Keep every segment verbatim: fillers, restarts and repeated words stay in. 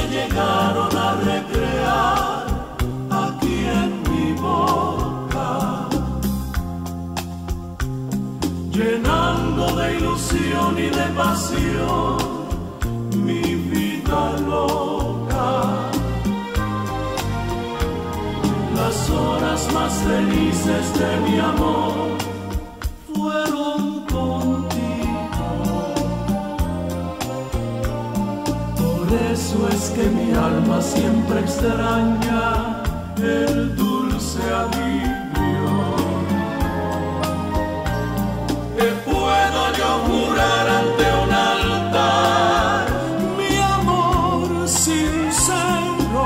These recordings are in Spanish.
llegaron a recrear aquí en mi boca, llenando de ilusión y de pasión mi vida loca. Las horas más felices de mi amor fueron contigo. Por eso es que mi alma siempre extraña el dulce alivio. Que puedo yo jurar ante un altar mi amor sincero.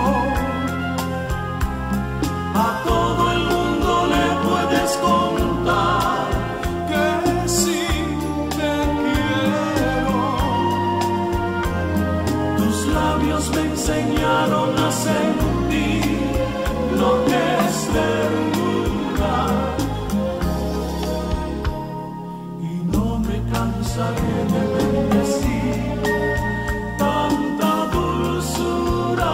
A todo el mundo le puedes contar que sí te quiero. Tus labios me enseñaron a sentir lo que es ternura, y no me cansaré de bendecir tanta dulzura.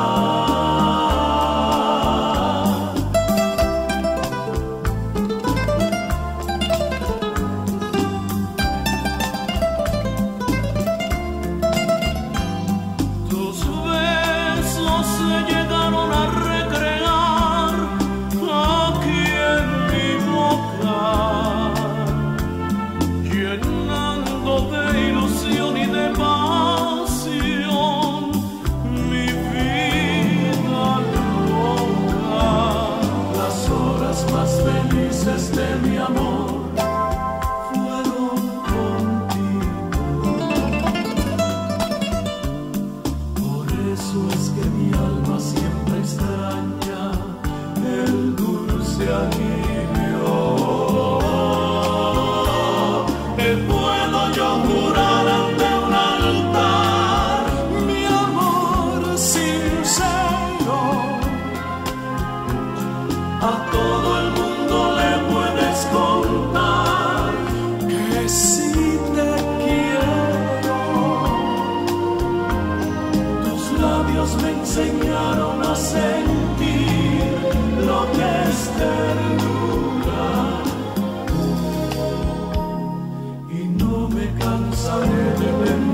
Se llegaron a recrear aquí en mi boca, llenando de ilusión y de pasión mi vida loca. Las horas más felices de mi amor fueron contigo. Por eso es que mi alma siempre extraña el dulce alivio. Que puedo yo jurar ante un altar mi amor sincero. A todo el mundo le puedes contar que sí te quiero. Tus labios me enseñaron a sentir lo que es ternura, y no me cansaré de ver